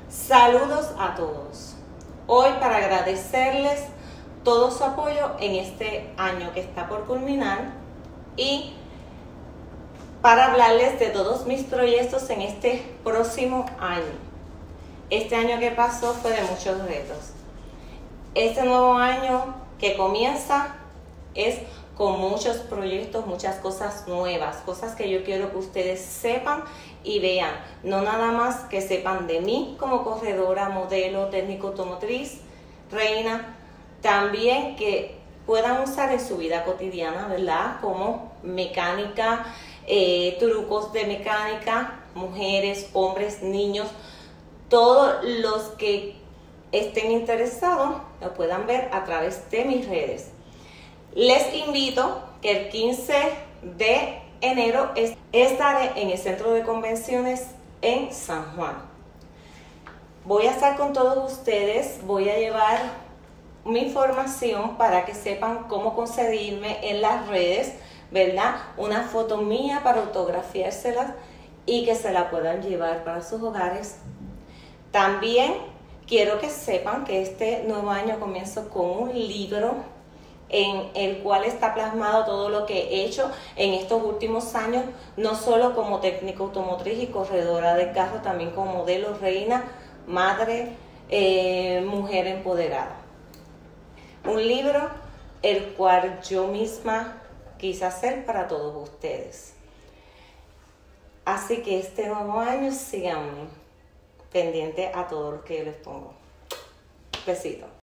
Saludos a todos. Hoy para agradecerles todo su apoyo en este año que está por culminar y para hablarles de todos mis proyectos en este próximo año. Este año que pasó fue de muchos retos. Este nuevo año que comienza es con muchos proyectos, muchas cosas nuevas, cosas que yo quiero que ustedes sepan y vean, no nada más que sepan de mí como corredora, modelo, técnico automotriz, reina, también que puedan usar en su vida cotidiana, ¿verdad? Como mecánica, trucos de mecánica, mujeres, hombres, niños, todos los que estén interesados lo puedan ver a través de mis redes. Les invito que el 15 de enero estaré en el Centro de Convenciones en San Juan. Voy a estar con todos ustedes, voy a llevar mi información para que sepan cómo conseguirme en las redes, ¿verdad? Una foto mía para autografiárselas y que se la puedan llevar para sus hogares. También quiero que sepan que este nuevo año comienzo con un libro en el cual está plasmado todo lo que he hecho en estos últimos años, no solo como técnico automotriz y corredora de carro, también como modelo, reina, madre, mujer empoderada. Un libro el cual yo misma quise hacer para todos ustedes. Así que este nuevo año síganme pendiente a todo lo que yo les pongo. Besito.